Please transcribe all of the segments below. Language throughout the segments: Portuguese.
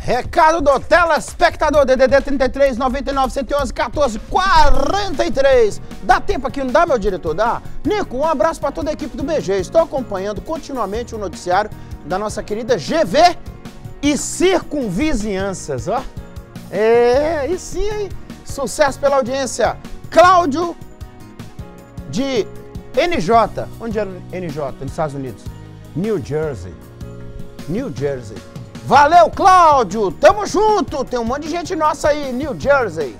Recado do telespectador, DDD 33 99 111 14 43. Dá tempo aqui, não dá, meu diretor? Dá? Nico, um abraço para toda a equipe do BG. Estou acompanhando continuamente o noticiário da nossa querida GV e circunvizinhanças, ó. É, e sim, hein? Sucesso pela audiência. Cláudio de NJ. Onde era NJ? Nos Estados Unidos. New Jersey. New Jersey. Valeu, Cláudio! Tamo junto! Tem um monte de gente nossa aí, New Jersey.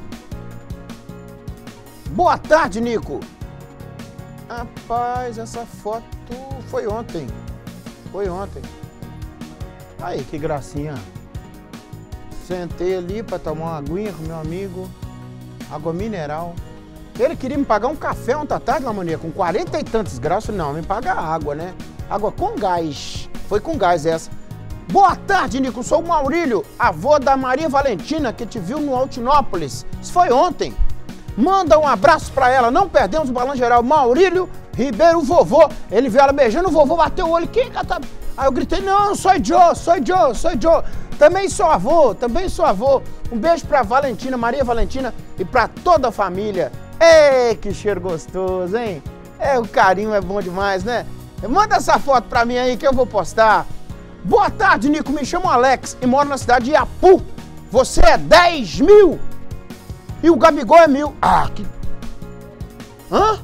Boa tarde, Nico. Rapaz, essa foto foi ontem. Foi ontem. Aí, que gracinha. Sentei ali pra tomar uma aguinha com meu amigo. Água mineral. Ele queria me pagar um café ontem à tarde, Lamonia, com 40 e tantos graus. Não, me paga água, né? Água com gás. Foi com gás essa. Boa tarde, Nico. Sou o Maurílio, avô da Maria Valentina, que te viu no Altinópolis. Isso foi ontem. Manda um abraço pra ela. Não perdemos o balão geral. Maurílio Ribeiro, o vovô. Ele viu ela beijando, o vovô bateu o olho. Quem cata? Aí eu gritei, não, sou Joe, sou Joe, sou Joe. Também sou avô, também sou avô. Um beijo pra Valentina, Maria Valentina e pra toda a família. Ei, que cheiro gostoso, hein? É, o carinho é bom demais, né? Manda essa foto pra mim aí que eu vou postar. Boa tarde, Nico. Me chamo Alex e moro na cidade de Iapu. Você é 10 mil e o Gabigol é 1000. Ah, que... Hã?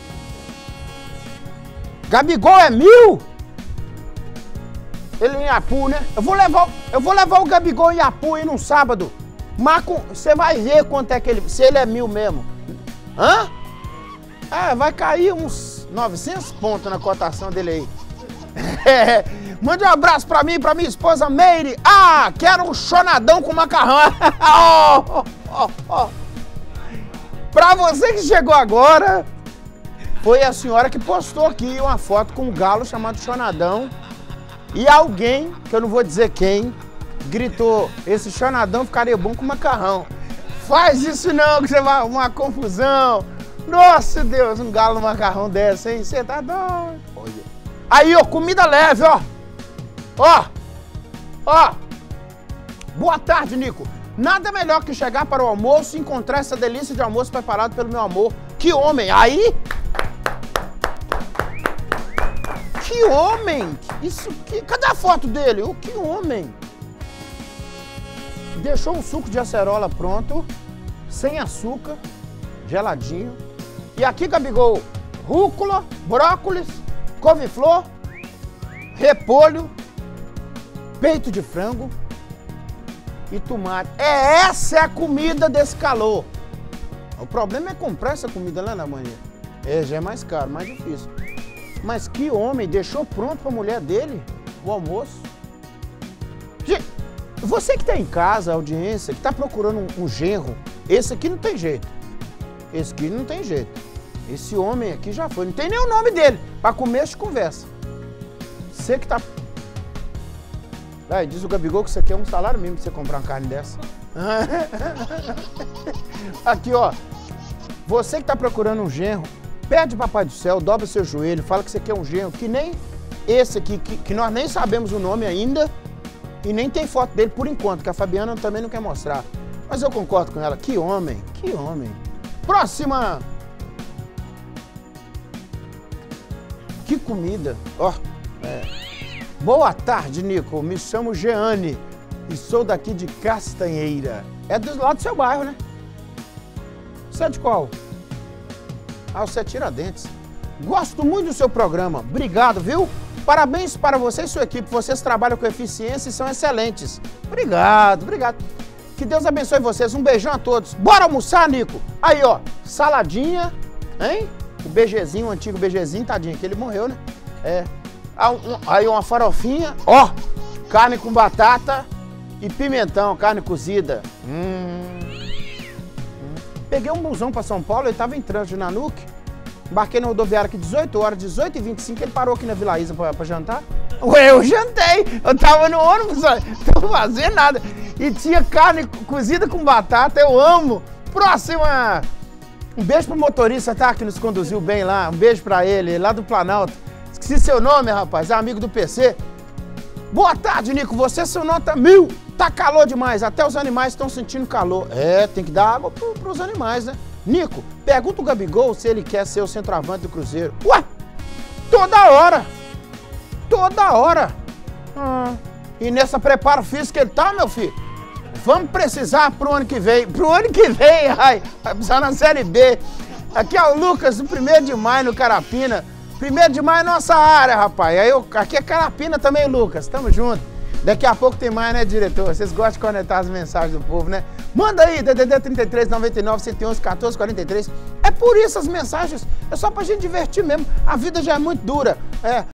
Gabigol é 1000? Ele em Iapu, né? Eu vou levar o Gabigol em Iapu aí num sábado. Marco, você vai ver quanto é que ele... Se ele é 1000 mesmo. Hã? É, vai cair uns 900 pontos na cotação dele aí. Mande um abraço pra mim e pra minha esposa Meire. Ah, quero um chonadão com macarrão. Pra você que chegou agora, foi a senhora que postou aqui uma foto com um galo chamado Chonadão. E alguém, que eu não vou dizer quem, gritou, esse chonadão ficaria bom com macarrão. Faz isso não, que você vai arrumar uma confusão. Nossa Deus, um galo no macarrão dessa, hein? Você tá doido. Olha. Aí, ó, comida leve, ó. Ó, ó. Boa tarde, Nico. Nada melhor que chegar para o almoço e encontrar essa delícia de almoço preparado pelo meu amor. Que homem! Aí... Que homem! Isso que... Cadê a foto dele? O que homem! Deixou um suco de acerola pronto, sem açúcar, geladinho. E aqui, Gabigol, rúcula, brócolis, couve-flor, repolho, peito de frango e tomate. Essa é a comida desse calor. O problema é comprar essa comida lá na manhã. É, já é mais caro, mais difícil. Mas que homem, deixou pronto para a mulher dele o almoço. Gente, você que está em casa, audiência, que está procurando um genro, esse aqui não tem jeito. Esse aqui não tem jeito. Esse homem aqui já foi, não tem nem o nome dele. Para começo de conversa. Você que tá... Aí, diz o Gabigol que isso aqui é um salário mínimo pra você comprar uma carne dessa. Aqui, ó. Você que tá procurando um genro, pede Papai do Céu, dobra seu joelho, fala que você quer um genro que nem esse aqui, que nós nem sabemos o nome ainda e nem tem foto dele por enquanto, que a Fabiana também não quer mostrar. Mas eu concordo com ela. Que homem, que homem. Próxima! Que comida. Ó, Boa tarde, Nico. Me chamo Jeane e sou daqui de Castanheira. É do lado do seu bairro, né? Você é de qual? Ah, você é Tiradentes. Gosto muito do seu programa. Obrigado, viu? Parabéns para você e sua equipe. Vocês trabalham com eficiência e são excelentes. Obrigado, obrigado. Que Deus abençoe vocês. Um beijão a todos. Bora almoçar, Nico? Aí, ó, saladinha, hein? O BGzinho, o antigo BGzinho, tadinho, que ele morreu, né? É. Aí uma farofinha, ó, carne com batata e pimentão, carne cozida. Peguei um busão para São Paulo, ele tava em trânsito de Nanuque. Embarquei na rodoviária aqui 18 horas, 18h25, ele parou aqui na Vila Isa pra jantar. Ué, eu jantei, eu tava no ônibus, não fazendo nada. E tinha carne cozida com batata, eu amo. Próxima! Um beijo pro motorista, tá? Que nos conduziu bem lá. Um beijo pra ele, lá do Planalto. Esqueci seu nome, rapaz. É amigo do PC. Boa tarde, Nico. Você, seu nota 1000. Tá calor demais. Até os animais estão sentindo calor. É, tem que dar água pros animais, né? Nico, pergunta o Gabigol se ele quer ser o centroavante do Cruzeiro. Ué, toda hora. Toda hora. E nessa preparo físico que ele tá, meu filho? Vamos precisar pro ano que vem. Pro ano que vem, ai, vai precisar na Série B. Aqui é o Lucas, do 1º de maio, no Carapina. 1º de maio é nossa área, rapaz. Aqui é Carapina também, Lucas. Tamo junto. Daqui a pouco tem mais, né, diretor? Vocês gostam de conectar as mensagens do povo, né? Manda aí, DDD 33 99 111 14 43. É por isso as mensagens. É só pra gente divertir mesmo. A vida já é muito dura.